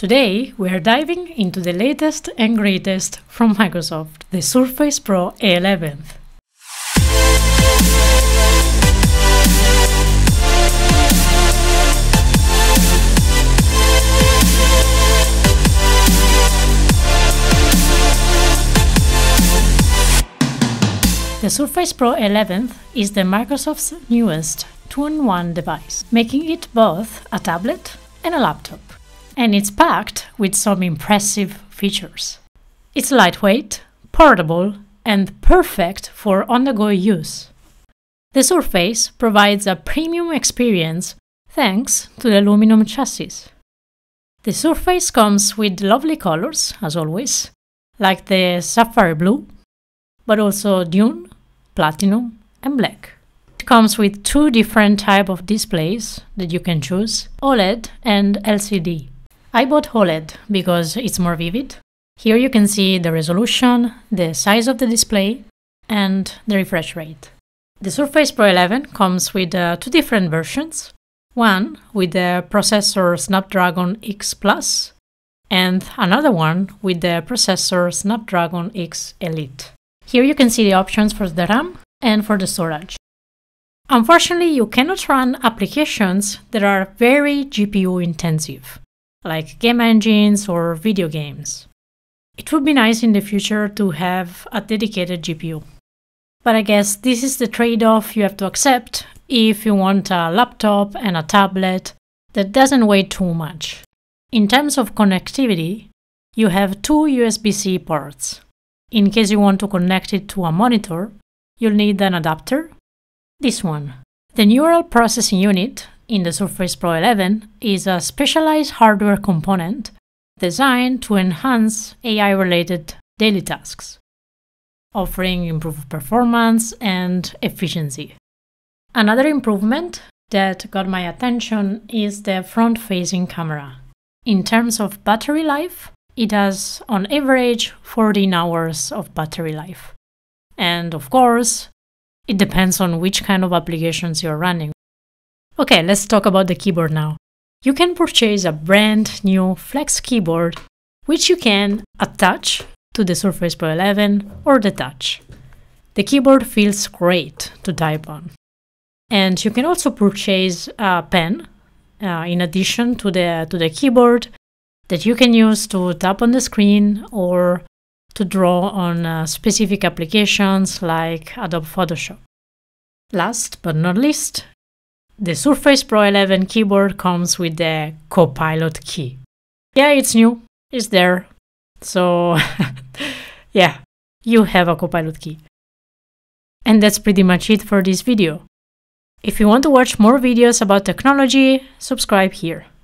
Today, we are diving into the latest and greatest from Microsoft, the Surface Pro 11. The Surface Pro 11 is the Microsoft's newest 2-in-1 device, making it both a tablet and a laptop. And it's packed with some impressive features. It's lightweight, portable, and perfect for on-the-go use. The Surface provides a premium experience thanks to the aluminum chassis. The Surface comes with lovely colors, as always, like the sapphire blue, but also dune, platinum, and black. It comes with two different types of displays that you can choose, OLED and LCD. I bought OLED because it's more vivid. Here you can see the resolution, the size of the display, and the refresh rate. The Surface Pro 11 comes with two different versions, one with the processor Snapdragon X Plus, and another one with the processor Snapdragon X Elite. Here you can see the options for the RAM and for the storage. Unfortunately, you cannot run applications that are very GPU intensive, like game engines or video games. It would be nice in the future to have a dedicated GPU. But I guess this is the trade-off you have to accept if you want a laptop and a tablet that doesn't weigh too much. In terms of connectivity, you have two USB-C ports. In case you want to connect it to a monitor, you'll need an adapter. This one. The Neural Processing Unit in the Surface Pro 11 is a specialized hardware component designed to enhance AI-related daily tasks, offering improved performance and efficiency. Another improvement that got my attention is the front-facing camera. In terms of battery life, it has on average 14 hours of battery life. And of course, it depends on which kind of applications you're running. Okay, let's talk about the keyboard now. You can purchase a brand new Flex keyboard, which you can attach to the Surface Pro 11 or detach. The keyboard feels great to type on. And you can also purchase a pen in addition to the keyboard that you can use to tap on the screen or to draw on specific applications like Adobe Photoshop. Last but not least, the Surface Pro 11 keyboard comes with the Copilot key. Yeah, it's new, it's there. So, yeah, you have a Copilot key. And that's pretty much it for this video. If you want to watch more videos about technology, subscribe here.